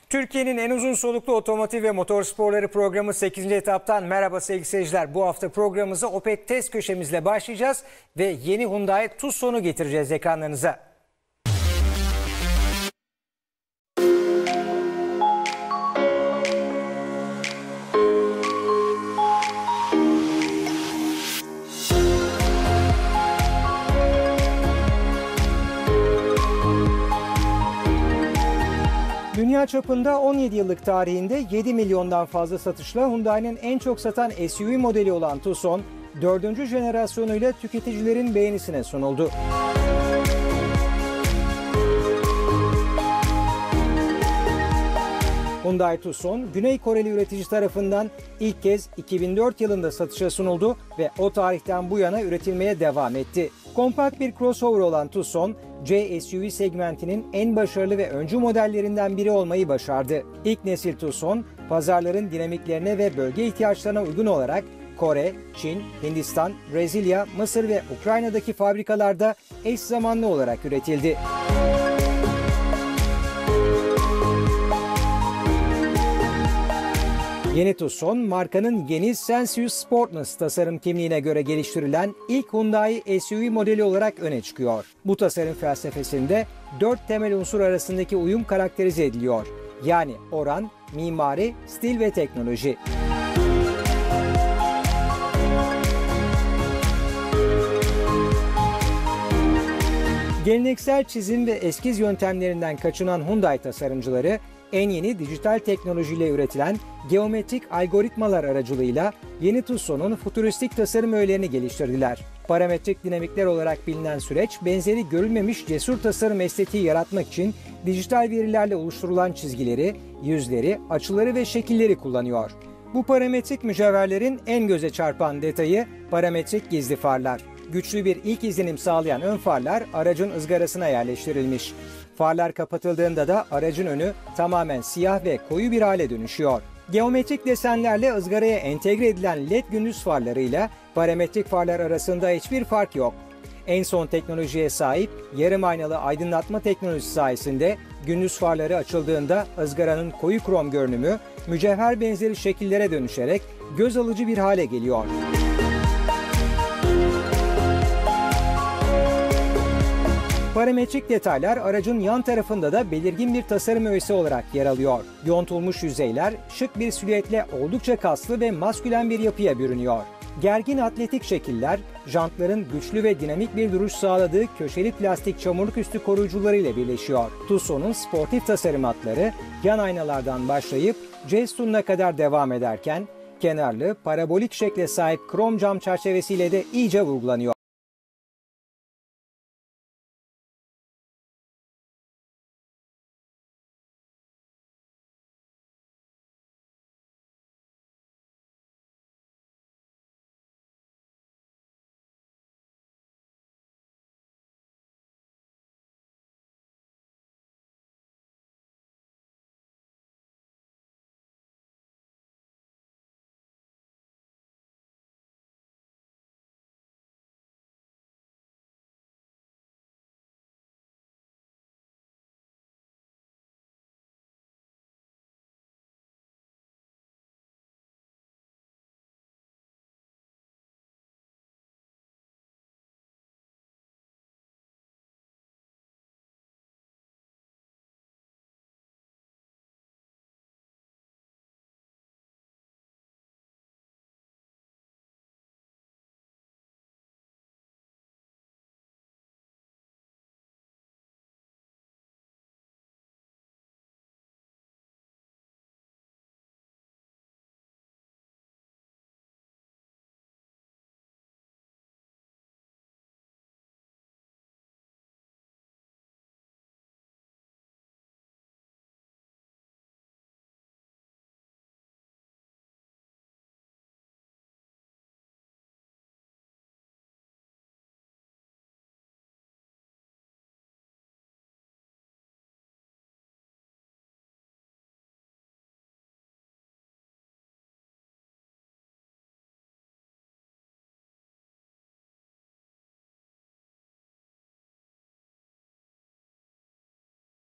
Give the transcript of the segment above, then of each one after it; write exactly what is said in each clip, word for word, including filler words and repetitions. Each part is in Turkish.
Türkiye'nin en uzun soluklu otomotiv ve motorsporları programı sekizinci etaptan merhaba sevgili seyirciler. Bu hafta programımıza Opet test köşemizle başlayacağız ve yeni Hyundai Tucson'u getireceğiz ekranlarınıza. Dünya çapında on yedi yıllık tarihinde yedi milyondan fazla satışla Hyundai'nin en çok satan S U V modeli olan Tucson, dördüncü jenerasyonuyla tüketicilerin beğenisine sunuldu. Hyundai Tucson, Güney Koreli üretici tarafından ilk kez iki bin dört yılında satışa sunuldu ve o tarihten bu yana üretilmeye devam etti. Kompakt bir crossover olan Tucson, C S U V segmentinin en başarılı ve öncü modellerinden biri olmayı başardı. İlk nesil Tucson, pazarların dinamiklerine ve bölge ihtiyaçlarına uygun olarak Kore, Çin, Hindistan, Brezilya, Mısır ve Ukrayna'daki fabrikalarda eş zamanlı olarak üretildi. Yeni Tucson, markanın yeni Sensius Sportness tasarım kimliğine göre geliştirilen ilk Hyundai S U V modeli olarak öne çıkıyor. Bu tasarım felsefesinde dört temel unsur arasındaki uyum karakterize ediliyor. Yani oran, mimari, stil ve teknoloji. Geleneksel çizim ve eskiz yöntemlerinden kaçınan Hyundai tasarımcıları, en yeni dijital teknolojiyle üretilen geometrik algoritmalar aracılığıyla yeni Tucson'un fütüristik tasarım öğelerini geliştirdiler. Parametrik dinamikler olarak bilinen süreç, benzeri görülmemiş cesur tasarım estetiği yaratmak için dijital verilerle oluşturulan çizgileri, yüzleri, açıları ve şekilleri kullanıyor. Bu parametrik mücevherlerin en göze çarpan detayı parametrik gizli farlar. Güçlü bir ilk izlenim sağlayan ön farlar aracın ızgarasına yerleştirilmiş. Farlar kapatıldığında da aracın önü tamamen siyah ve koyu bir hale dönüşüyor. Geometrik desenlerle ızgaraya entegre edilen led gündüz farlarıyla parametrik farlar arasında hiçbir fark yok. En son teknolojiye sahip yarım aynalı aydınlatma teknolojisi sayesinde gündüz farları açıldığında ızgaranın koyu krom görünümü mücevher benzeri şekillere dönüşerek göz alıcı bir hale geliyor. Parametrik detaylar aracın yan tarafında da belirgin bir tasarım öğesi olarak yer alıyor. Yontulmuş yüzeyler şık bir silüetle oldukça kaslı ve maskülen bir yapıya bürünüyor. Gergin atletik şekiller, jantların güçlü ve dinamik bir duruş sağladığı köşeli plastik çamurluk üstü koruyucularıyla birleşiyor. Tucson'un sportif tasarım hatları yan aynalardan başlayıp C sütununa kadar devam ederken, kenarlı, parabolik şekle sahip krom cam çerçevesiyle de iyice vurgulanıyor.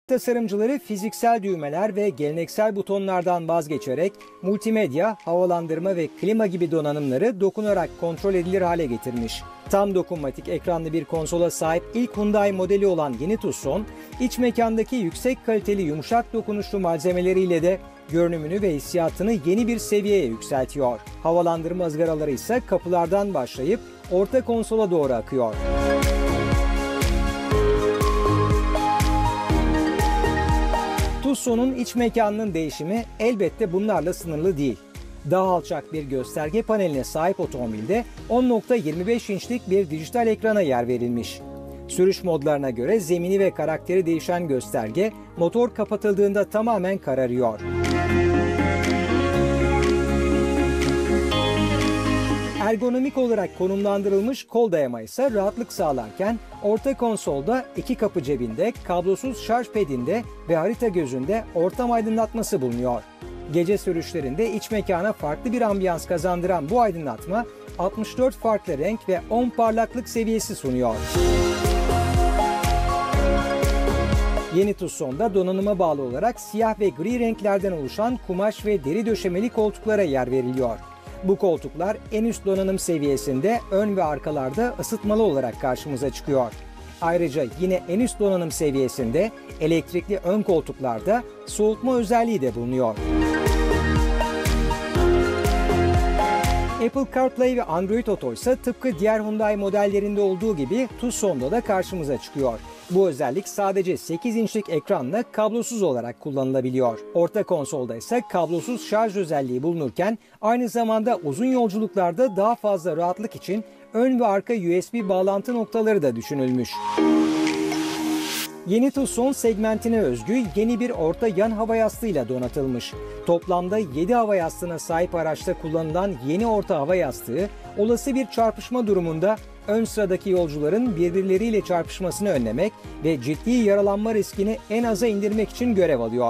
Tasarımcıları fiziksel düğmeler ve geleneksel butonlardan vazgeçerek multimedya, havalandırma ve klima gibi donanımları dokunarak kontrol edilir hale getirmiş. Tam dokunmatik ekranlı bir konsola sahip ilk Hyundai modeli olan yeni Tucson, iç mekandaki yüksek kaliteli yumuşak dokunuşlu malzemeleriyle de görünümünü ve hissiyatını yeni bir seviyeye yükseltiyor. Havalandırma ızgaraları ise kapılardan başlayıp orta konsola doğru akıyor. Tucson'un iç mekanının değişimi elbette bunlarla sınırlı değil. Daha alçak bir gösterge paneline sahip otomobilde on nokta yirmi beş inçlik bir dijital ekrana yer verilmiş. Sürüş modlarına göre zemini ve karakteri değişen gösterge motor kapatıldığında tamamen kararıyor. Ergonomik olarak konumlandırılmış kol dayama ise rahatlık sağlarken orta konsolda iki kapı cebinde, kablosuz şarj pedinde ve harita gözünde ortam aydınlatması bulunuyor. Gece sürüşlerinde iç mekana farklı bir ambiyans kazandıran bu aydınlatma altmış dört farklı renk ve on parlaklık seviyesi sunuyor. Yeni Tucson'da donanıma bağlı olarak siyah ve gri renklerden oluşan kumaş ve deri döşemeli koltuklara yer veriliyor. Bu koltuklar en üst donanım seviyesinde ön ve arkalarda ısıtmalı olarak karşımıza çıkıyor. Ayrıca yine en üst donanım seviyesinde elektrikli ön koltuklarda soğutma özelliği de bulunuyor. Apple CarPlay ve Android Auto ise tıpkı diğer Hyundai modellerinde olduğu gibi Tucson'da da karşımıza çıkıyor. Bu özellik sadece sekiz inçlik ekranla kablosuz olarak kullanılabiliyor. Orta konsolda ise kablosuz şarj özelliği bulunurken aynı zamanda uzun yolculuklarda daha fazla rahatlık için ön ve arka U S B bağlantı noktaları da düşünülmüş. Yeni Tucson segmentine özgü yeni bir orta yan hava yastığıyla donatılmış. Toplamda yedi hava yastığına sahip araçta kullanılan yeni orta hava yastığı, olası bir çarpışma durumunda ön sıradaki yolcuların birbirleriyle çarpışmasını önlemek ve ciddi yaralanma riskini en aza indirmek için görev alıyor.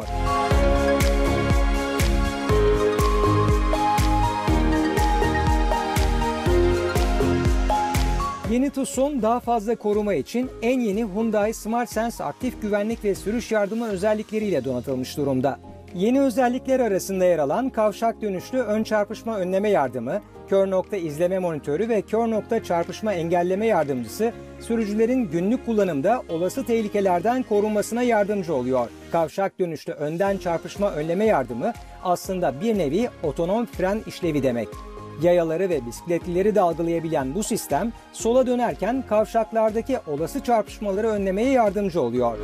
Yeni Tucson daha fazla koruma için en yeni Hyundai SmartSense aktif güvenlik ve sürüş yardımı özellikleriyle donatılmış durumda. Yeni özellikler arasında yer alan kavşak dönüşlü ön çarpışma önleme yardımı, kör nokta izleme monitörü ve kör nokta çarpışma engelleme yardımcısı sürücülerin günlük kullanımda olası tehlikelerden korunmasına yardımcı oluyor. Kavşak dönüşlü önden çarpışma önleme yardımı aslında bir nevi otonom fren işlevi demek. Yayaları ve bisikletlileri de algılayabilen bu sistem sola dönerken kavşaklardaki olası çarpışmaları önlemeye yardımcı oluyor.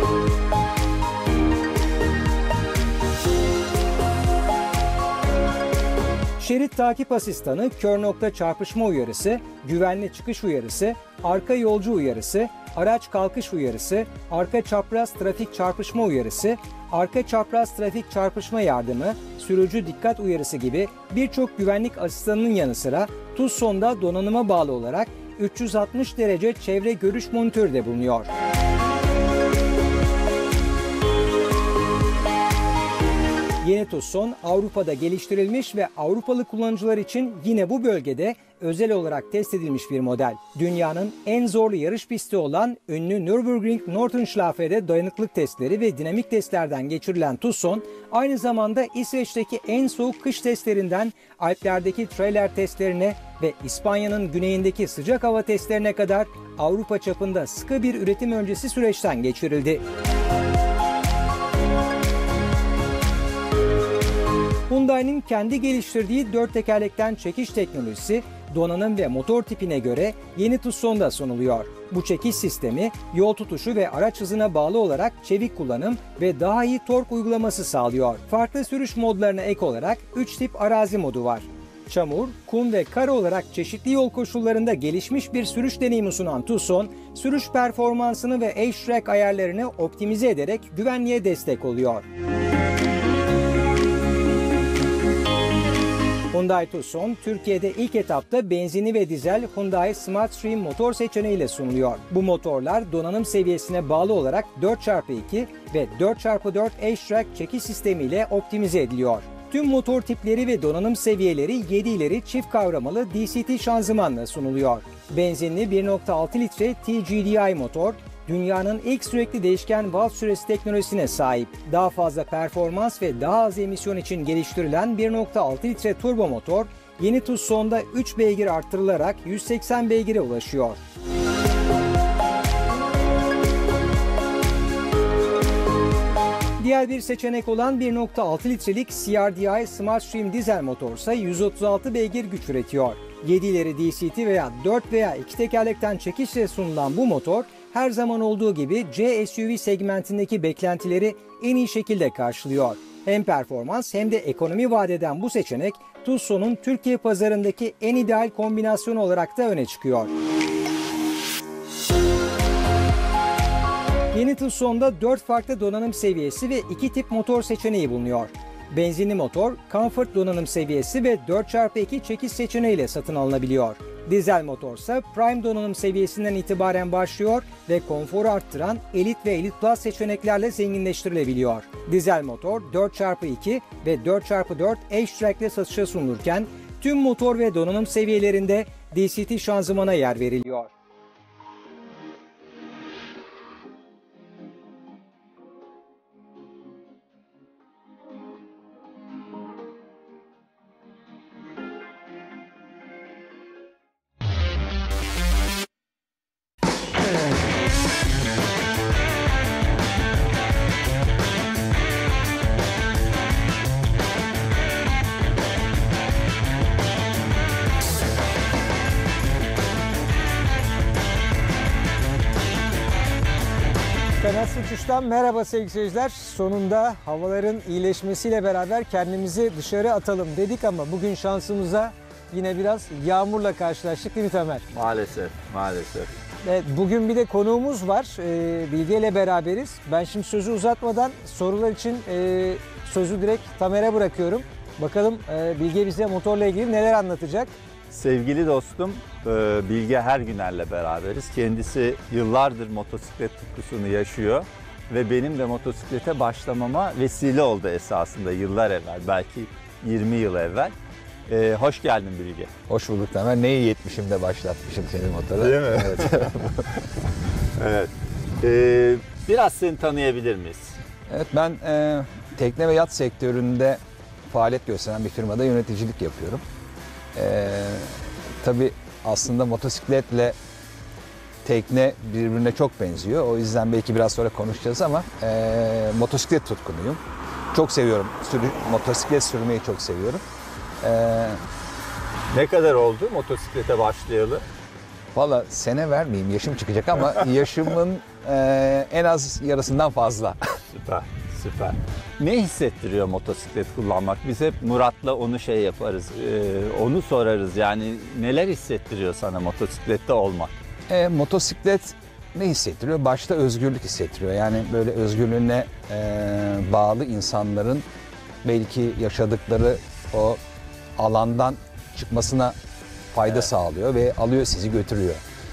Şerit takip asistanı, kör nokta çarpışma uyarısı, güvenli çıkış uyarısı, arka yolcu uyarısı, araç kalkış uyarısı, arka çapraz trafik çarpışma uyarısı, arka çapraz trafik çarpışma yardımı, sürücü dikkat uyarısı gibi birçok güvenlik asistanının yanı sıra Tucson'da donanıma bağlı olarak üç yüz altmış derece çevre görüş monitörü de bulunuyor. Yeni Tucson Avrupa'da geliştirilmiş ve Avrupalı kullanıcılar için yine bu bölgede özel olarak test edilmiş bir model. Dünyanın en zorlu yarış pisti olan ünlü Nürburgring Nordschlaufe'de dayanıklık testleri ve dinamik testlerden geçirilen Tucson, aynı zamanda İsveç'teki en soğuk kış testlerinden Alplerdeki trailer testlerine ve İspanya'nın güneyindeki sıcak hava testlerine kadar Avrupa çapında sıkı bir üretim öncesi süreçten geçirildi. Hyundai'nin kendi geliştirdiği dört tekerlekten çekiş teknolojisi, donanım ve motor tipine göre yeni Tucson'da sunuluyor. Bu çekiş sistemi yol tutuşu ve araç hızına bağlı olarak çevik kullanım ve daha iyi tork uygulaması sağlıyor. Farklı sürüş modlarına ek olarak üç tip arazi modu var. Çamur, kum ve kar olarak çeşitli yol koşullarında gelişmiş bir sürüş deneyimi sunan Tucson, sürüş performansını ve H-Track ayarlarını optimize ederek güvenliğe destek oluyor. Hyundai Tucson, Türkiye'de ilk etapta benzinli ve dizel Hyundai SmartStream motor seçeneğiyle sunuluyor. Bu motorlar donanım seviyesine bağlı olarak dört çarpı iki ve dört çarpı dört H-Track çekiş sistemiyle optimize ediliyor. Tüm motor tipleri ve donanım seviyeleri yedi ileri çift kavramalı D C T şanzımanla sunuluyor. Benzinli bir nokta altı litre T G D I motor, dünyanın ilk sürekli değişken valve süresi teknolojisine sahip. Daha fazla performans ve daha az emisyon için geliştirilen bir nokta altı litre turbo motor, yeni Tucson'da üç beygir arttırılarak yüz seksen beygire ulaşıyor. Diğer bir seçenek olan bir nokta altı litrelik C R D I SmartStream dizel motor ise yüz otuz altı beygir güç üretiyor. yedi ileri D C T veya dört veya iki tekerlekten çekişle sunulan bu motor, her zaman olduğu gibi C S U V segmentindeki beklentileri en iyi şekilde karşılıyor. Hem performans hem de ekonomi vaat eden bu seçenek, Tucson'un Türkiye pazarındaki en ideal kombinasyonu olarak da öne çıkıyor. Yeni Tucson'da dört farklı donanım seviyesi ve iki tip motor seçeneği bulunuyor. Benzinli motor, Comfort donanım seviyesi ve dört çarpı iki çekiş seçeneğiyle satın alınabiliyor. Dizel motorsa Prime donanım seviyesinden itibaren başlıyor ve konforu arttıran Elite ve Elite Plus seçeneklerle zenginleştirilebiliyor. Dizel motor dört çarpı iki ve dört çarpı dört H-Track ile satışa sunulurken tüm motor ve donanım seviyelerinde D C T şanzımana yer veriliyor. Kanatsız Uçuş'tan merhaba sevgili seyirciler. Sonunda havaların iyileşmesiyle beraber kendimizi dışarı atalım dedik ama bugün şansımıza yine biraz yağmurla karşılaştık değil mi Tamer? Maalesef, maalesef. Evet, bugün bir de konuğumuz var. Ee, Bilge ile beraberiz. Ben şimdi sözü uzatmadan sorular için e, sözü direkt Tamer'e bırakıyorum. Bakalım e, Bilge bize motorla ilgili neler anlatacak? Sevgili dostum Bilge Hergüner'le beraberiz. Kendisi yıllardır motosiklet tutkusunu yaşıyor ve benim de motosiklete başlamama vesile oldu esasında yıllar evvel, belki yirmi yıl evvel. Ee, hoş geldin Bilge. Hoş bulduk Tamer. Neyi yetmişimde başlatmışım senin motora. Değil mi? Evet. Evet. Ee, biraz seni tanıyabilir miyiz? Evet, ben e, tekne ve yat sektöründe faaliyet gösteren bir firmada yöneticilik yapıyorum. E, tabii aslında motosikletle tekne birbirine çok benziyor. O yüzden belki biraz sonra konuşacağız ama e, motosiklet tutkunuyum. Çok seviyorum. Sürü, motosiklet sürmeyi çok seviyorum. E, Ne kadar oldu motosiklete başlayalı? Valla sene vermeyeyim, yaşım çıkacak ama yaşımın e, en az yarısından fazla. Süper, süper. Ne hissettiriyor motosiklet kullanmak? Biz hep Murat'la onu şey yaparız, e, onu sorarız. Yani neler hissettiriyor sana motosiklette olmak? E, motosiklet ne hissettiriyor? Başta özgürlük hissettiriyor. Yani böyle özgürlüğüne e, bağlı insanların belki yaşadıkları o alandan çıkmasına fayda evet. sağlıyor ve alıyor sizi götürüyor.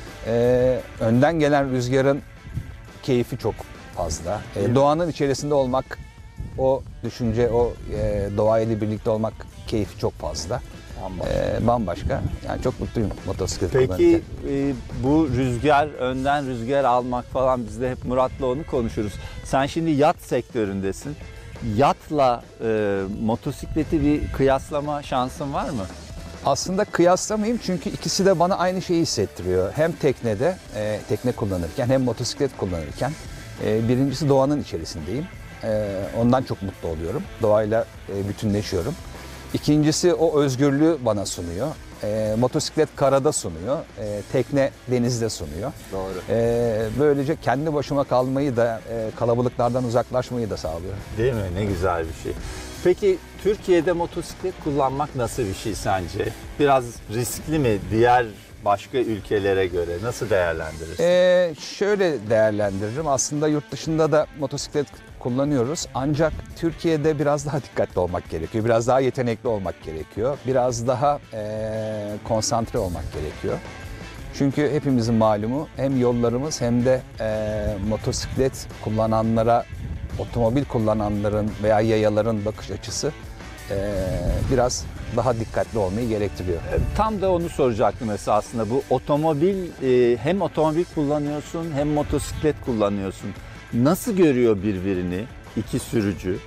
E, önden gelen rüzgarın keyfi çok fazla. E, doğanın içerisinde olmak, o düşünce, o e, doğayla birlikte olmak keyfi çok fazla. Bambaşka. E, bambaşka. Yani çok mutluyum motosiklet kullanırken. Peki e, bu rüzgar, önden rüzgar almak falan, biz de hep Murat'la onu konuşuruz. Sen şimdi yat sektöründesin. Yatla e, motosikleti bir kıyaslama şansın var mı? Aslında kıyaslamayayım çünkü ikisi de bana aynı şeyi hissettiriyor. Hem teknede, e, tekne kullanırken hem motosiklet kullanırken. E, birincisi doğanın içerisindeyim. E, ondan çok mutlu oluyorum. Doğayla e, bütünleşiyorum. İkincisi o özgürlüğü bana sunuyor. E, motosiklet karada sunuyor. E, tekne denizde sunuyor. Doğru. E, böylece kendi başıma kalmayı da, e, kalabalıklardan uzaklaşmayı da sağlıyor. Değil mi? Ne güzel bir şey. Peki Türkiye'de motosiklet kullanmak nasıl bir şey sence? Biraz riskli mi diğer başka ülkelere göre? Nasıl değerlendirirsin? Ee, şöyle değerlendiririm. Aslında yurt dışında da motosiklet kullanıyoruz. Ancak Türkiye'de biraz daha dikkatli olmak gerekiyor. Biraz daha yetenekli olmak gerekiyor. Biraz daha e, konsantre olmak gerekiyor. Çünkü hepimizin malumu hem yollarımız hem de e, motosiklet kullananlara, otomobil kullananların veya yayaların bakış açısı e, biraz daha dikkatli olmayı gerektiriyor. Tam da onu soracaktım esasında. Bu otomobil, e, hem otomobil kullanıyorsun hem motosiklet kullanıyorsun. Nasıl görüyor birbirini iki sürücü?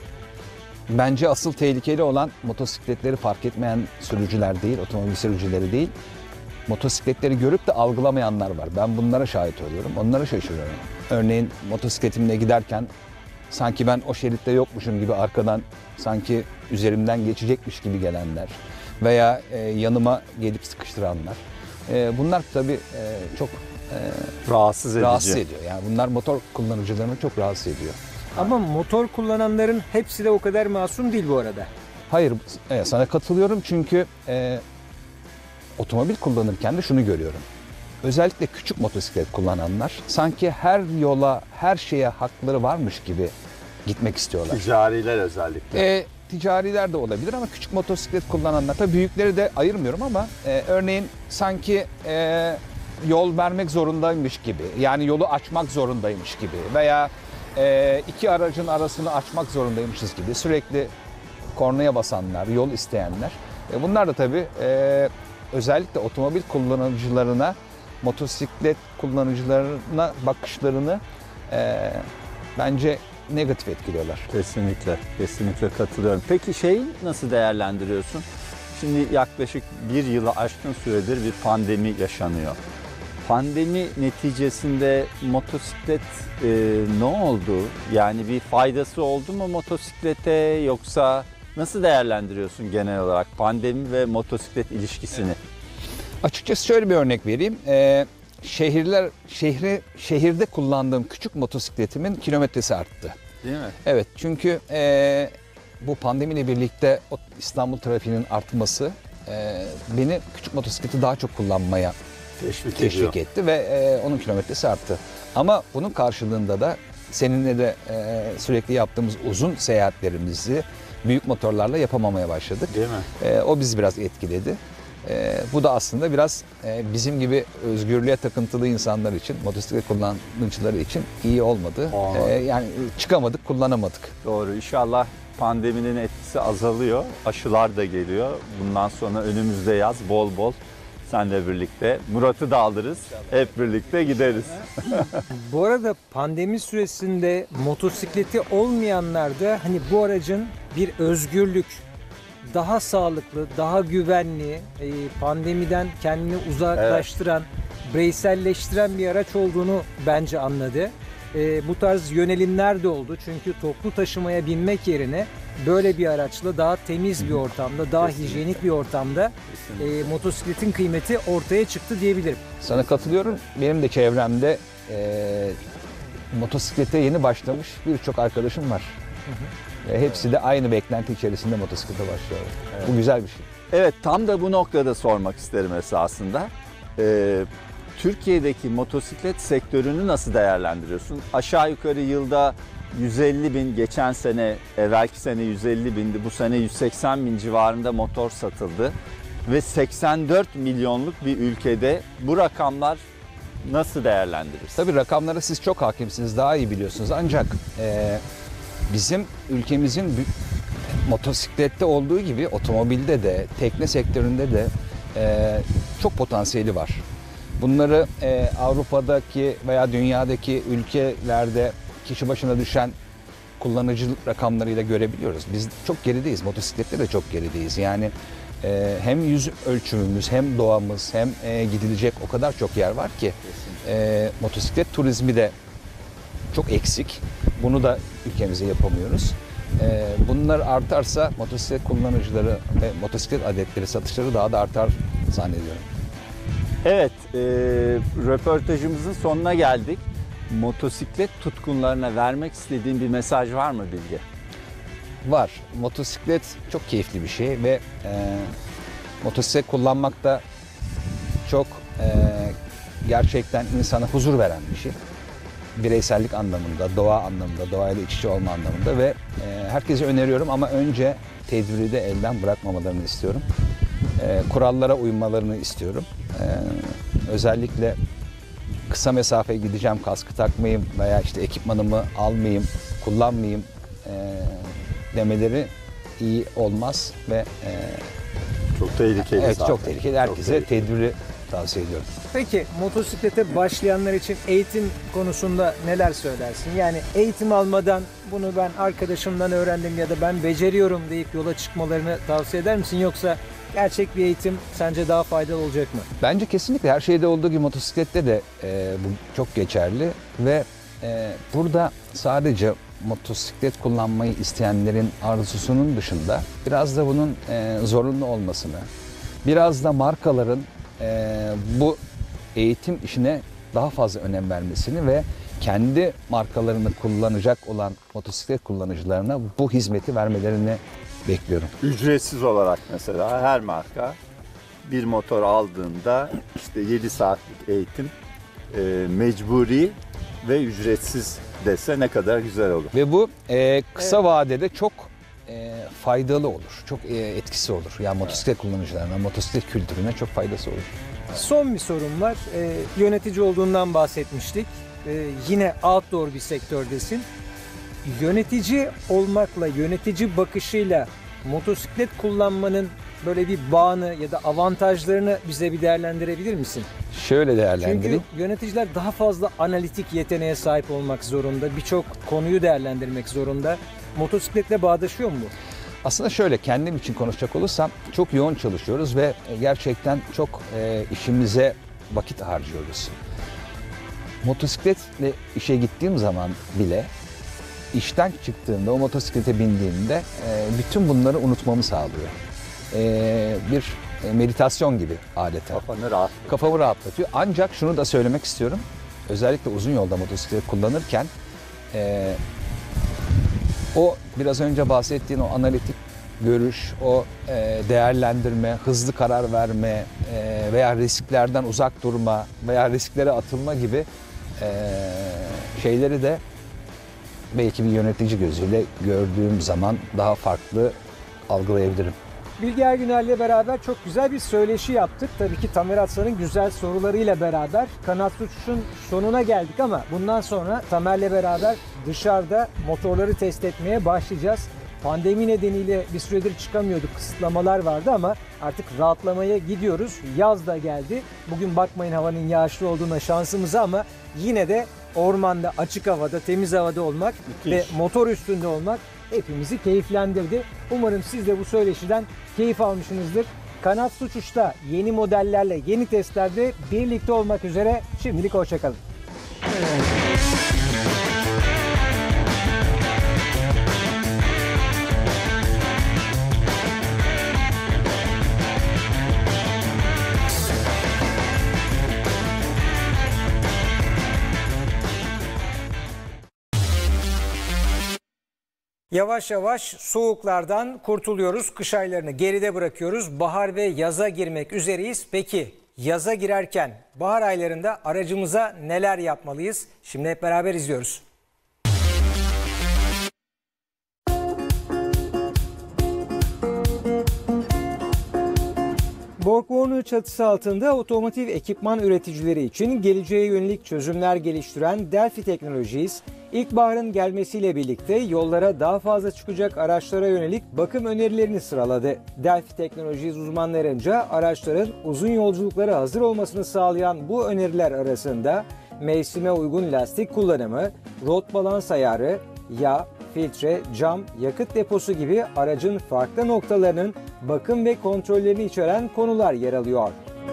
Bence asıl tehlikeli olan motosikletleri fark etmeyen sürücüler değil, otomobil sürücüleri değil. Motosikletleri görüp de algılamayanlar var. Ben bunlara şahit oluyorum. Onlara şaşırıyorum. Örneğin motosikletimle giderken sanki ben o şeritte yokmuşum gibi arkadan sanki üzerimden geçecekmiş gibi gelenler veya e, yanıma gelip sıkıştıranlar. E, bunlar tabii e, çok e, Rahatsız edici. rahatsız ediyor. Yani bunlar motor kullanıcılarını çok rahatsız ediyor. Ama motor kullananların hepsi de o kadar masum değil bu arada. Hayır, evet, sana katılıyorum çünkü e, otomobil kullanırken de şunu görüyorum. Özellikle küçük motosiklet kullananlar sanki her yola, her şeye hakları varmış gibi gitmek istiyorlar. Ticariler özellikle. E, ticariler de olabilir ama küçük motosiklet kullananlar, tabii büyükleri de ayırmıyorum ama e, örneğin sanki e, yol vermek zorundaymış gibi, yani yolu açmak zorundaymış gibi veya e, iki aracın arasını açmak zorundaymışız gibi sürekli kornaya basanlar, yol isteyenler. E, bunlar da tabii e, özellikle otomobil kullanıcılarına, motosiklet kullanıcılarına bakışlarını e, bence negatif etkiliyorlar. Kesinlikle, kesinlikle katılıyorum. Peki şeyi nasıl değerlendiriyorsun? Şimdi yaklaşık bir yılı aşkın süredir bir pandemi yaşanıyor. Pandemi neticesinde motosiklet e, ne oldu? Yani bir faydası oldu mu motosiklete, yoksa nasıl değerlendiriyorsun genel olarak pandemi ve motosiklet ilişkisini? Açıkçası şöyle bir örnek vereyim. Ee, şehirler şehri şehirde kullandığım küçük motosikletimin kilometresi arttı. Değil mi? Evet, çünkü e, bu pandemiyle birlikte o İstanbul trafiğinin artması e, beni küçük motosikleti daha çok kullanmaya Teşvik, teşvik etti ve e, onun kilometresi arttı. Ama bunun karşılığında da seninle de e, sürekli yaptığımız uzun seyahatlerimizi büyük motorlarla yapamamaya başladık. Değil mi? E, o bizi biraz etkiledi. E, bu da aslında biraz e, bizim gibi özgürlüğe takıntılı insanlar için, motosiklet kullanıcıları için iyi olmadı. E, yani çıkamadık, kullanamadık. Doğru. İnşallah pandeminin etkisi azalıyor. Aşılar da geliyor. Bundan sonra önümüzde yaz bol bol senle birlikte Murat'ı da alırız. Hep birlikte gideriz. Bu arada pandemi süresinde motosikleti olmayanlar da hani bu aracın bir özgürlük, daha sağlıklı, daha güvenli, e, pandemiden kendini uzaklaştıran, evet. bireyselleştiren bir araç olduğunu bence anladı. E, bu tarz yönelimler de oldu. Çünkü toplu taşımaya binmek yerine böyle bir araçla daha temiz bir ortamda, daha Kesinlikle. hijyenik bir ortamda e, motosikletin kıymeti ortaya çıktı diyebilirim. Sana katılıyorum. Benim de çevremde e, motosiklete yeni başlamış birçok arkadaşım var. Hı hı. E, hepsi de aynı beklenti içerisinde motosiklete başlıyor. Evet. Bu güzel bir şey. Evet, tam da bu noktada sormak isterim esasında. Ee, Türkiye'deki motosiklet sektörünü nasıl değerlendiriyorsun? Aşağı yukarı yılda yüz elli bin, geçen sene, evvelki sene yüz elli bindi, bu sene yüz seksen bin civarında motor satıldı. Ve seksen dört milyonluk bir ülkede bu rakamlar nasıl değerlendirirsiniz? Tabii rakamlara siz çok hakimsiniz, daha iyi biliyorsunuz. Ancak e, bizim ülkemizin motosiklette olduğu gibi otomobilde de, tekne sektöründe de e, çok potansiyeli var. Bunları e, Avrupa'daki veya dünyadaki ülkelerde kişi başına düşen kullanıcı rakamlarıyla görebiliyoruz. Biz çok gerideyiz, motosiklette de çok gerideyiz. Yani e, hem yüz ölçümümüz, hem doğamız, hem e, gidilecek o kadar çok yer var ki e, motosiklet turizmi de çok eksik. Bunu da ülkemize yapamıyoruz. E, bunlar artarsa motosiklet kullanıcıları ve motosiklet adetleri, satışları daha da artar zannediyorum. Evet, e, röportajımızın sonuna geldik. Motosiklet tutkunlarına vermek istediğin bir mesaj var mı Bilge? Var. Motosiklet çok keyifli bir şey ve e, motosiklet kullanmak da çok e, gerçekten insana huzur veren bir şey. Bireysellik anlamında, doğa anlamında, doğayla iç içe olma anlamında ve e, herkese öneriyorum ama önce tedbiri de elden bırakmamalarını istiyorum. E, kurallara uymalarını istiyorum. E, özellikle kısa mesafe gideceğim, kaskı takmayayım veya işte ekipmanımı almayayım, kullanmayayım e, demeleri iyi olmaz ve e, Çok tehlikeli. Evet, zaten. çok tehlikeli. Herkese Çok tehlikeli. tedbiri tavsiye ediyorum. Peki motosiklete başlayanlar için eğitim konusunda neler söylersin? Yani eğitim almadan bunu ben arkadaşımdan öğrendim ya da ben beceriyorum deyip yola çıkmalarını tavsiye eder misin? Yoksa gerçek bir eğitim sence daha faydalı olacak mı? Bence kesinlikle her şeyde olduğu gibi motosiklette de e, bu çok geçerli ve e, burada sadece motosiklet kullanmayı isteyenlerin arzusunun dışında biraz da bunun e, zorunlu olmasını, biraz da markaların e, bu eğitim işine daha fazla önem vermesini ve kendi markalarını kullanacak olan motosiklet kullanıcılarına bu hizmeti vermelerini bekliyorum. Ücretsiz olarak mesela her marka bir motor aldığında işte yedi saatlik eğitim e, mecburi ve ücretsiz dese ne kadar güzel olur. Ve bu e, kısa evet. vadede çok e, faydalı olur. Çok e, etkisi olur. Yani motosiklet evet. kullanıcılarına, motosiklet kültürüne çok faydası olur. Son bir sorum var. E, yönetici olduğundan bahsetmiştik. E, yine outdoor bir sektördesin. Yönetici olmakla, yönetici bakışıyla motosiklet kullanmanın böyle bir bağını ya da avantajlarını bize bir değerlendirebilir misin? Şöyle değerlendireyim. Çünkü yöneticiler daha fazla analitik yeteneğe sahip olmak zorunda. Birçok konuyu değerlendirmek zorunda. Motosikletle bağdaşıyor mu bu? Aslında şöyle, kendim için konuşacak olursam çok yoğun çalışıyoruz ve gerçekten çok e, işimize vakit harcıyoruz. Motosikletle işe gittiğim zaman bile işten çıktığımda, o motosiklete bindiğimde e, bütün bunları unutmamı sağlıyor. E, bir meditasyon gibi adeta. Kafanı rahat. Kafamı rahatlatıyor. Ancak şunu da söylemek istiyorum. Özellikle uzun yolda motosiklet kullanırken e, o biraz önce bahsettiğin o analitik görüş, o e, değerlendirme, hızlı karar verme e, veya risklerden uzak durma veya risklere atılma gibi e, şeyleri de belki bir yönetici gözüyle gördüğüm zaman daha farklı algılayabilirim. Bilge Ergüner'le beraber çok güzel bir söyleşi yaptık. Tabii ki Tamer Atsa'nın güzel sorularıyla beraber Kanatlı Uçuş'un sonuna geldik ama bundan sonra Tamer'le beraber dışarıda motorları test etmeye başlayacağız. Pandemi nedeniyle bir süredir çıkamıyorduk, kısıtlamalar vardı ama artık rahatlamaya gidiyoruz. Yaz da geldi. Bugün bakmayın havanın yağışlı olduğuna şansımıza ama yine de ormanda, açık havada, temiz havada olmak Müthiş. ve motor üstünde olmak hepimizi keyiflendirdi. Umarım siz de bu söyleşiden keyif almışsınızdır. Kanatsız Uçuş'ta yeni modellerle, yeni testlerde birlikte olmak üzere. Şimdilik hoşçakalın. Yavaş yavaş soğuklardan kurtuluyoruz. Kış aylarını geride bırakıyoruz. Bahar ve yaza girmek üzereyiz. Peki yaza girerken bahar aylarında aracımıza neler yapmalıyız? Şimdi hep beraber izliyoruz. BorgWarner çatısı altında otomotiv ekipman üreticileri için geleceğe yönelik çözümler geliştiren Delphi Technologies, İlkbaharın gelmesiyle birlikte yollara daha fazla çıkacak araçlara yönelik bakım önerilerini sıraladı. Delphi Technologies uzmanlarınca araçların uzun yolculuklara hazır olmasını sağlayan bu öneriler arasında mevsime uygun lastik kullanımı, rot balans ayarı, yağ, filtre, cam, yakıt deposu gibi aracın farklı noktalarının bakım ve kontrollerini içeren konular yer alıyor.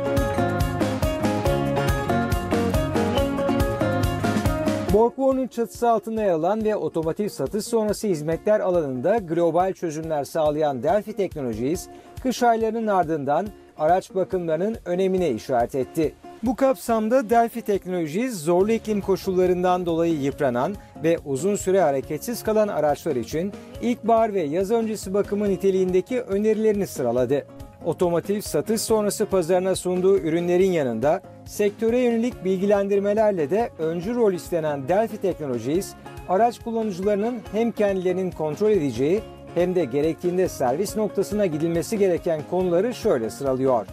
BorgWarner çatısı altında yer alan ve otomotiv satış sonrası hizmetler alanında global çözümler sağlayan Delphi Technologies, kış aylarının ardından araç bakımlarının önemine işaret etti. Bu kapsamda Delphi Technologies, zorlu iklim koşullarından dolayı yıpranan ve uzun süre hareketsiz kalan araçlar için ilkbahar ve yaz öncesi bakımı niteliğindeki önerilerini sıraladı. Otomotiv satış sonrası pazarına sunduğu ürünlerin yanında sektöre yönelik bilgilendirmelerle de öncü rol istenen Delphi Technologies, araç kullanıcılarının hem kendilerinin kontrol edeceği hem de gerektiğinde servis noktasına gidilmesi gereken konuları şöyle sıralıyor.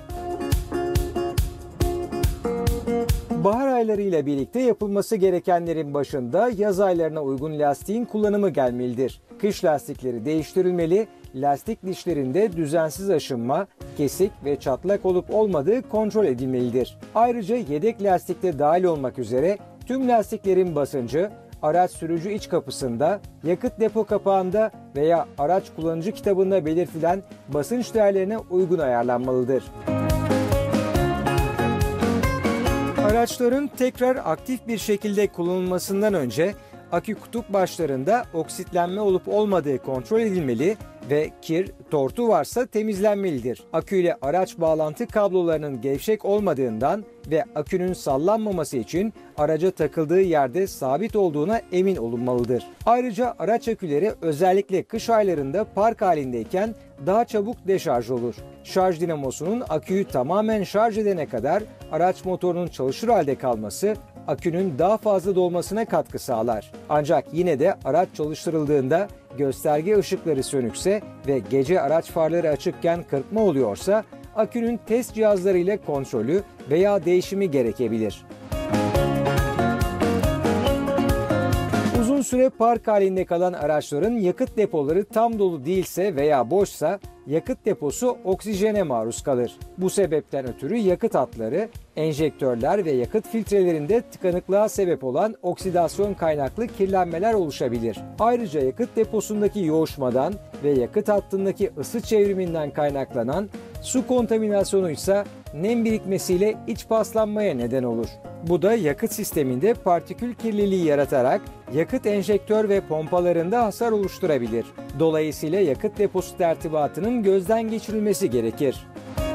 Bahar ayları ile birlikte yapılması gerekenlerin başında yaz aylarına uygun lastiğin kullanımı gelmelidir. Kış lastikleri değiştirilmeli, lastik dişlerinde düzensiz aşınma, kesik ve çatlak olup olmadığı kontrol edilmelidir. Ayrıca yedek lastikte dahil olmak üzere tüm lastiklerin basıncı, araç sürücü iç kapısında, yakıt depo kapağında veya araç kullanıcı kitabında belirtilen basınç değerlerine uygun ayarlanmalıdır. Araçların tekrar aktif bir şekilde kullanılmasından önce akü kutup başlarında oksitlenme olup olmadığı kontrol edilmeli ve kir, tortu varsa temizlenmelidir. Akü ile araç bağlantı kablolarının gevşek olmadığından ve akünün sallanmaması için araca takıldığı yerde sabit olduğuna emin olunmalıdır. Ayrıca araç aküleri özellikle kış aylarında park halindeyken daha çabuk deşarj olur. Şarj dinamosunun aküyü tamamen şarj edene kadar araç motorunun çalışır halde kalması akünün daha fazla dolmasına katkı sağlar. Ancak yine de araç çalıştırıldığında gösterge ışıkları sönükse ve gece araç farları açıkken kırpma oluyorsa akünün test cihazları ile kontrolü veya değişimi gerekebilir. Uzun süre park halinde kalan araçların yakıt depoları tam dolu değilse veya boşsa yakıt deposu oksijene maruz kalır. Bu sebepten ötürü yakıt hatları, enjektörler ve yakıt filtrelerinde tıkanıklığa sebep olan oksidasyon kaynaklı kirlenmeler oluşabilir. Ayrıca yakıt deposundaki yoğuşmadan ve yakıt hattındaki ısı çevriminden kaynaklanan su kontaminasyonu ise nem birikmesiyle iç paslanmaya neden olur. Bu da yakıt sisteminde partikül kirliliği yaratarak yakıt enjektör ve pompalarında hasar oluşturabilir. Dolayısıyla yakıt deposu tertibatının gözden geçirilmesi gerekir.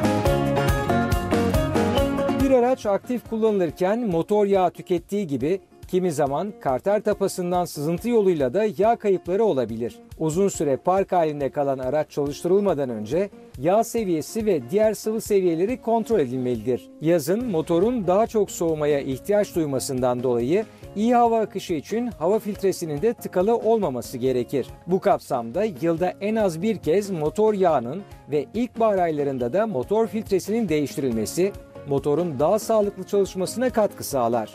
Bir araç aktif kullanılırken motor yağı tükettiği gibi kimi zaman karter tapasından sızıntı yoluyla da yağ kayıpları olabilir. Uzun süre park halinde kalan araç çalıştırılmadan önce yağ seviyesi ve diğer sıvı seviyeleri kontrol edilmelidir. Yazın motorun daha çok soğumaya ihtiyaç duymasından dolayı iyi hava akışı için hava filtresinin de tıkalı olmaması gerekir. Bu kapsamda yılda en az bir kez motor yağının ve ilkbahar aylarında da motor filtresinin değiştirilmesi, motorun daha sağlıklı çalışmasına katkı sağlar.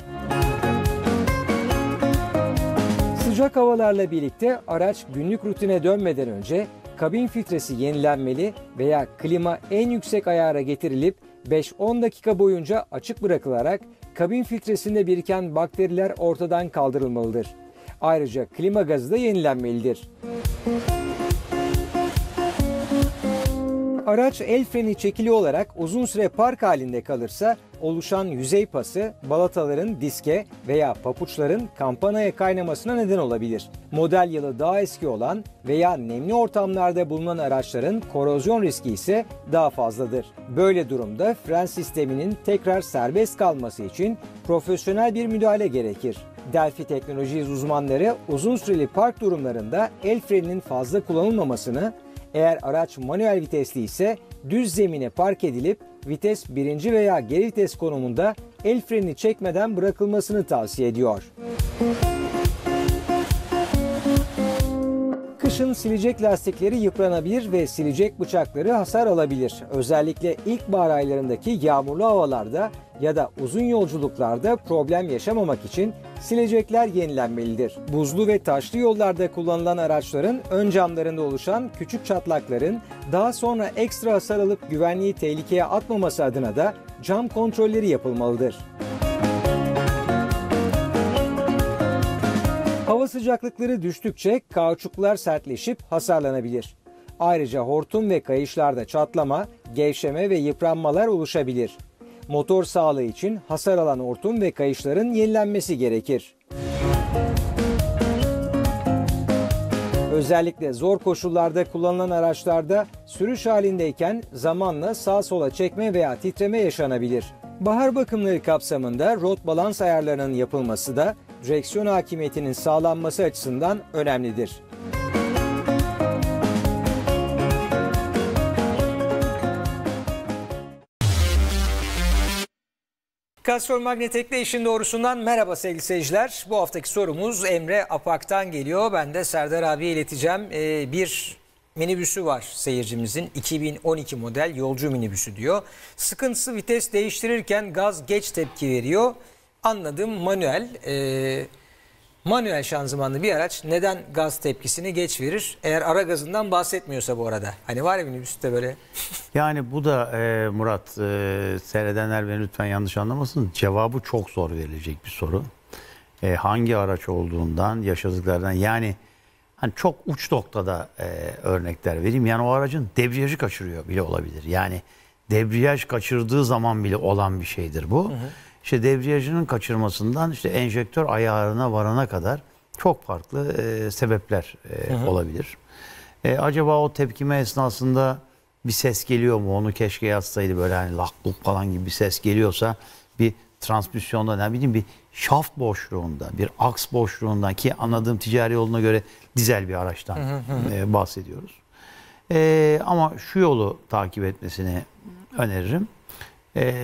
Sıcak havalarla birlikte araç günlük rutine dönmeden önce kabin filtresi yenilenmeli veya klima en yüksek ayara getirilip beş on dakika boyunca açık bırakılarak kabin filtresinde biriken bakteriler ortadan kaldırılmalıdır. Ayrıca klima gazı da yenilenmelidir. Araç el freni çekili olarak uzun süre park halinde kalırsa oluşan yüzey pası balataların diske veya papuçların kampanaya kaynamasına neden olabilir. Model yılı daha eski olan veya nemli ortamlarda bulunan araçların korozyon riski ise daha fazladır. Böyle durumda fren sisteminin tekrar serbest kalması için profesyonel bir müdahale gerekir. Delphi Teknolojies uzmanları uzun süreli park durumlarında el freninin fazla kullanılmamasını, eğer araç manuel vitesli ise düz zemine park edilip vites birinci veya geri vites konumunda el frenini çekmeden bırakılmasını tavsiye ediyor. Kışın silecek lastikleri yıpranabilir ve silecek bıçakları hasar alabilir. Özellikle ilkbahar aylarındaki yağmurlu havalarda ya da uzun yolculuklarda problem yaşamamak için silecekler yenilenmelidir. Buzlu ve taşlı yollarda kullanılan araçların ön camlarında oluşan küçük çatlakların daha sonra ekstra hasar alıp güvenliği tehlikeye atmaması adına da cam kontrolleri yapılmalıdır. Hava sıcaklıkları düştükçe kauçuklar sertleşip hasarlanabilir. Ayrıca hortum ve kayışlarda çatlama, gevşeme ve yıpranmalar oluşabilir. Motor sağlığı için hasar alan hortum ve kayışların yenilenmesi gerekir. Özellikle zor koşullarda kullanılan araçlarda sürüş halindeyken zamanla sağa sola çekme veya titreme yaşanabilir. Bahar bakımları kapsamında rot balans ayarlarının yapılması da direksiyon hakimiyetinin sağlanması açısından önemlidir. Castrol Magnetek'le işin doğrusundan merhaba sevgili seyirciler. Bu haftaki sorumuz Emre Apak'tan geliyor. Ben de Serdar abiye ileteceğim. Ee, bir minibüsü var seyircimizin. iki bin on iki model yolcu minibüsü diyor. Sıkıntısı vites değiştirirken gaz geç tepki veriyor. Anladım, manuel. Ee, Manuel şanzımanlı bir araç neden gaz tepkisini geç verir? Eğer ara gazından bahsetmiyorsa bu arada. Hani var ya minibüste böyle. Yani bu da e, Murat, e, seyredenler beni lütfen yanlış anlamasın. Cevabı çok zor verilecek bir soru. E, hangi araç olduğundan, yaşadıklarından, yani hani çok uç noktada e, örnekler vereyim. Yani o aracın debriyajı kaçırıyor bile olabilir. Yani debriyaj kaçırdığı zaman bile olan bir şeydir bu. Hı hı. İşte debriyajının kaçırmasından işte enjektör ayarına varana kadar çok farklı e, sebepler e, hı hı. olabilir. E, acaba o tepkime esnasında bir ses geliyor mu? Onu keşke yazsaydı, böyle hani lakluk falan gibi bir ses geliyorsa bir transmisyonda, ne bileyim, bir şaft boşluğunda, bir aks boşluğundan, ki anladığım ticari yoluna göre dizel bir araçtan hı hı. E, bahsediyoruz. E, ama şu yolu takip etmesini öneririm. E,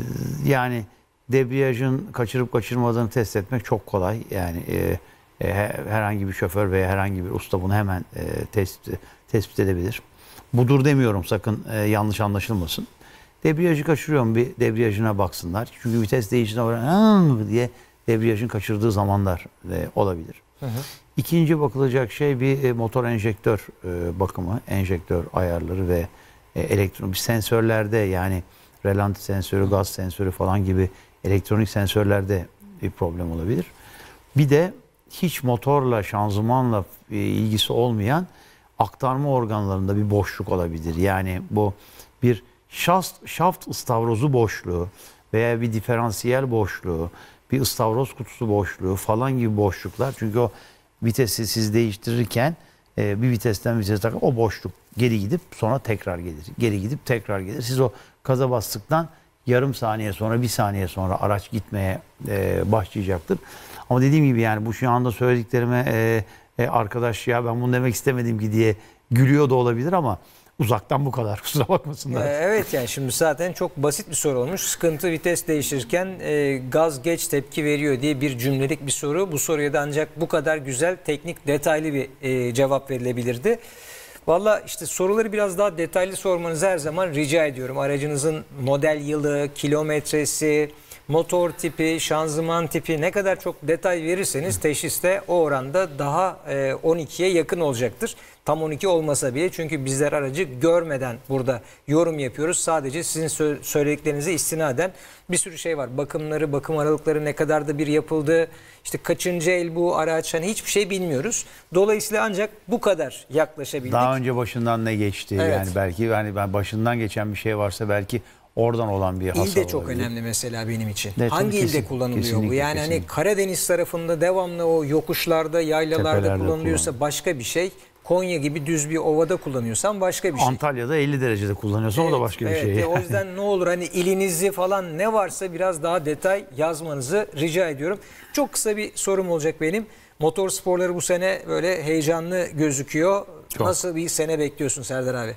yani debriyajın kaçırıp kaçırmadığını test etmek çok kolay. Yani e, e, herhangi bir şoför veya herhangi bir usta bunu hemen e, tespit, tespit edebilir. Budur demiyorum, sakın e, yanlış anlaşılmasın. Debriyajı kaçırıyorum, bir debriyajına baksınlar. Çünkü vites değişine var diye debriyajın kaçırdığı zamanlar e, olabilir. Hı hı. İkinci bakılacak şey bir e, motor enjektör e, bakımı, enjektör ayarları ve e, elektronik sensörlerde, yani relanti sensörü, gaz sensörü falan gibi elektronik sensörlerde bir problem olabilir. Bir de hiç motorla, şanzımanla e, ilgisi olmayan aktarma organlarında bir boşluk olabilir. Yani bu bir şaft, şaft ıstavrozu boşluğu veya bir diferansiyel boşluğu, bir ıstavroz kutusu boşluğu falan gibi boşluklar. Çünkü o vitesi siz değiştirirken e, bir vitesten vitese takıp o boşluk geri gidip sonra tekrar gelir. Geri gidip tekrar gelir. Siz o gaza bastıktan yarım saniye sonra, bir saniye sonra araç gitmeye e, başlayacaktır. Ama dediğim gibi, yani bu şu anda söylediklerime e, e, arkadaş ya ben bunu demek istemedim ki diye gülüyor da olabilir ama uzaktan bu kadar, kusura bakmasınlar. Evet, yani şimdi zaten çok basit bir soru olmuş. Sıkıntı vites değiştirirken e, gaz geç tepki veriyor diye bir cümlelik bir soru. Bu soruya da ancak bu kadar güzel, teknik, detaylı bir e, cevap verilebilirdi. Valla işte soruları biraz daha detaylı sormanızı her zaman rica ediyorum. Aracınızın model yılı, kilometresi, motor tipi, şanzıman tipi, ne kadar çok detay verirseniz teşhiste o oranda daha e, on ikiye yakın olacaktır. Tam on iki olmasa bile, çünkü bizler aracı görmeden burada yorum yapıyoruz. Sadece sizin sö söylediklerinize istinaden bir sürü şey var. Bakımları, bakım aralıkları ne kadar da bir yapıldı. İşte kaçıncı el bu araç, hani hiçbir şey bilmiyoruz. Dolayısıyla ancak bu kadar yaklaşabildik. Daha önce başından ne geçti? Evet. Yani belki, yani ben başından geçen bir şey varsa belki oradan olan bir hasar İl de çok olabilir. önemli mesela benim için. Evet, hangi kesin, ilde kullanılıyor kesinlikle, bu? Yani kesinlikle. hani Karadeniz tarafında devamlı o yokuşlarda, yaylalarda Tepelerde kullanılıyorsa kullan. başka bir şey. Konya gibi düz bir ovada kullanıyorsan başka bir şey. Antalya'da elli derecede kullanıyorsan Evet, o da başka evet. bir şey. O yüzden ne olur hani ilinizi falan ne varsa biraz daha detay yazmanızı rica ediyorum. Çok kısa bir sorum olacak benim. Motor sporları bu sene böyle heyecanlı gözüküyor. Çok. Nasıl bir sene bekliyorsun Serdar abi?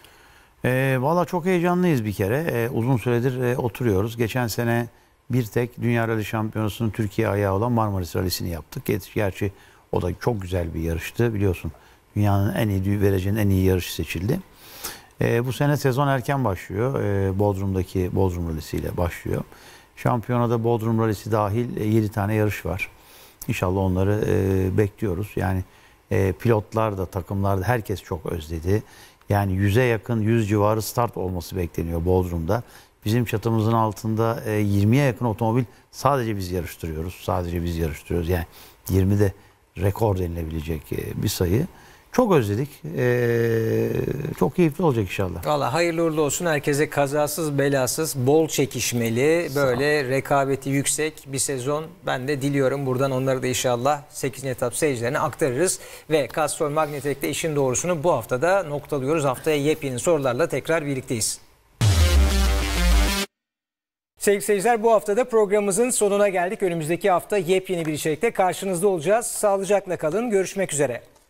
E, Valla çok heyecanlıyız bir kere. E, uzun süredir e, oturuyoruz. Geçen sene bir tek Dünya Rally Şampiyonası'nın Türkiye ayağı olan Marmaris Rally'sini yaptık. Gerçi o da çok güzel bir yarıştı, biliyorsun. Dünyanın en iyi, vereceğin en iyi yarışı seçildi. E, bu sene sezon erken başlıyor. E, Bodrum'daki Bodrum Rally'si ile başlıyor. Şampiyonada Bodrum Rally'si dahil e, yedi tane yarış var. İnşallah onları e, bekliyoruz. Yani e, pilotlar da, takımlar da, herkes çok özledi. Yani yüze yakın, yüz civarı start olması bekleniyor Bodrum'da. Bizim çatımızın altında e, yirmiye yakın otomobil sadece biz yarıştırıyoruz. Sadece biz yarıştırıyoruz. Yani yirmi de rekor denilebilecek e, bir sayı. Çok özledik. Ee, çok keyifli olacak inşallah. Valla hayırlı uğurlu olsun. Herkese kazasız belasız, bol çekişmeli, böyle rekabeti yüksek bir sezon ben de diliyorum. Buradan onları da inşallah sekizinci etap seyircilerine aktarırız. Ve Castrol Magnetek'te işin doğrusunu bu haftada noktalıyoruz. Haftaya yepyeni sorularla tekrar birlikteyiz. Sevgili seyirciler, bu haftada programımızın sonuna geldik. Önümüzdeki hafta yepyeni bir içerikte karşınızda olacağız. Sağlıcakla kalın. Görüşmek üzere.